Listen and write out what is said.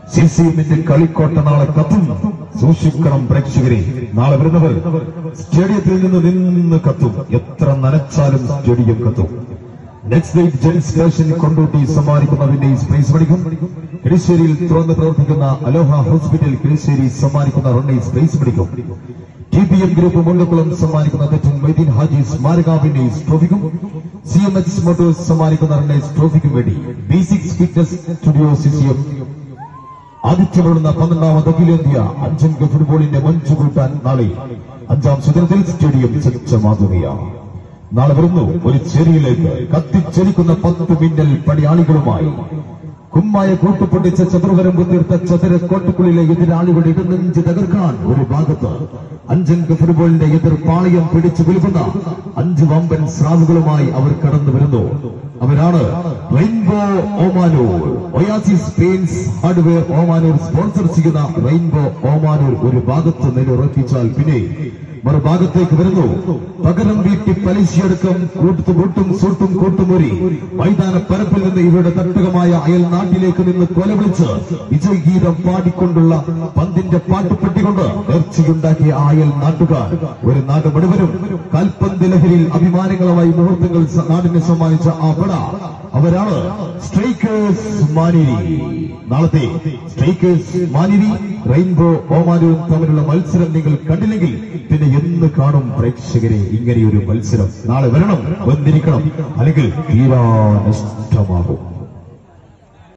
സിസിഎമ്മിന്റെ കളിക്കോട്ട നാളെ കത്തും. സൂക്ഷിക്കണം പ്രേക്ഷകരെ. നാളെ വരുന്നവർ സ്റ്റേഡിയത്തിൽ നിന്ന് കത്തും. എത്ര നനച്ചാലും സ്റ്റേഡിയം കത്തും. നെക്സ്റ്റ് ഡേറ്റ് ജെൻ സ്റ്റേഷൻ കൊണ്ടോട്ടി സമ്മാനിക്കുന്ന വിന്നേഴ്സ് പ്രൈസ് പഠിക്കും. കിളിശ്ശേരിയിൽ തുറന്ന് പ്രവർത്തിക്കുന്ന അലോഹ ഹോസ്പിറ്റൽ കിളിശ്ശേരി സമ്മാനിക്കുന്ന റണ്ണേഴ്സ് പ്രൈസ് പഠിക്കും. TPM ഗ്രൂപ്പ് മുണ്ടക്കുളം സമ്മാനിക്കുന്ന നെറ്റിൻ മൈദീൻ ഹാജി സ്മാരക വിന്നേഴ്സ് ട്രോഫിക്കും CMX മോട്ടോഴ്സ് സമ്മാനിക്കുന്ന റണ്ണേഴ്സ് ട്രോഫിക്കും വേണ്ടി B6 ഫിറ്റ്നസ് സ്റ്റുഡിയോ CCM ആദിത്യപ്പെടുന്ന 12ാമത് അഖിലേന്ത്യ അഞ്ചംഗ ഫുട്ബോളിന്റെ മഞ്ചു കൂട്ടാൻ നാളെ 5ാം സുദിനത്തിൽ സ്റ്റേഡിയം സജ്ജമാകുകയാണ്. നാളെ വരുന്നു ഒരു ചെരിയിലേക്ക് കത്തിച്ചെരിക്കുന്ന 10 മിന്നൽ പടയാളികളുമായി. കുമ്മായ കൂട്ടുപൊട്ടിച്ച ചതുർവരമ്പ് തീർത്ത ചതുരക്കോട്ടുക്കുള്ളിലെ എതിരാളികളുടെ ഇടനെഞ്ച് തകർക്കാൻ ഒരു ഭാഗത്ത് അഞ്ചംഗ ഫുട്ബോളിന്റെ എതിർ പാളയം പിടിച്ചു വിൽക്കുന്ന 5 വമ്പൻ സ്രാവുകളുമായി അവർ കടന്നു വരുന്നു. അവരാണ് rainbow Omanoor. Oasis paints hardware Omanoor sponsor ചെയ്യുന്ന റെയിൻബോ ഓമാനൂർ ഒരു ഭാഗത്ത് നിലയുറപ്പിച്ചാൽ പിന്നെ മറുഭാഗത്തേക്ക് വരുന്നു പകരം വീട്ടി പലിശയടക്കം കൂട്ടും സൂട്ടും കൂട്ടുമുറി. മൈതാന പരപ്പിൽ നിന്ന് ഇവരുടെ തട്ടകമായ അയൽ നാട്ടിലേക്ക് നിന്ന് കൊലവിളിച്ച് വിജയഗീതം പാടിക്കൊണ്ടുള്ള പന്തിന്റെ പാട്ടുപെട്ടിക്കൊണ്ട് നേർച്ചയുണ്ടാക്കിയ അയൽ നാട്ടുകാർ. ഒരു നാട് മുഴുവനും കാൽപന്ത് ലഹരിയിൽ അഭിമാനങ്ങളുമായി മുഹൂർത്തങ്ങൾ നാടിനെ സമ്മാനിച്ച ആ പട അവരാണ് സ്ട്രൈക്കേഴ്സ് മാനിരി. നാളത്തെ സ്ട്രൈക്കേഴ്സ് മാനിരി റെയിൻബോ ഓമാനൂരും തമ്മിലുള്ള മത്സരം നിങ്ങൾ കണ്ടില്ലെങ്കിൽ പിന്നെ എന്ന് കാണും പ്രേക്ഷകരെ? ഇങ്ങനെയൊരു മത്സരം നാളെ വരണം, വന്നിരിക്കണം, അല്ലെങ്കിൽ തീരാ നഷ്ടമാകും.